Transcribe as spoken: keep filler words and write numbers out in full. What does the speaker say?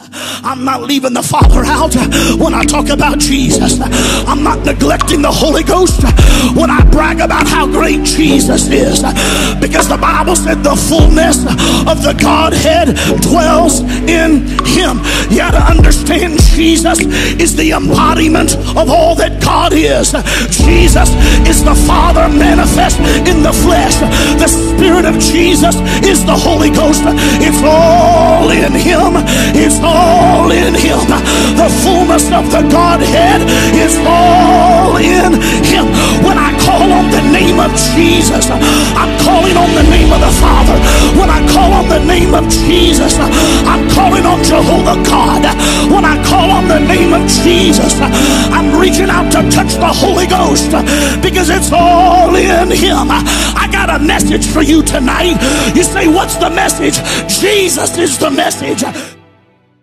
I'm not leaving the Father out when I talk about Jesus. I'm not neglecting the Holy Ghost when I brag about how great Jesus is, because the Bible said the fullness of the Godhead dwells in him. You got to understand, Jesus is the embodiment of all that God is. Jesus is the Father manifest in the flesh. The Spirit of Jesus is the Holy Ghost. It's all in him. It's all in him. The fullness of the Godhead is all in him. When I call on the name of Jesus, I'm calling on the name of the Father. When I call on the name of Jesus, I'm calling on Jehovah God. When I call on the name of Jesus, I'm reaching out to touch the Holy Ghost, because it's all in him. I got a message for you tonight. You say, what's the message? Jesus is the message.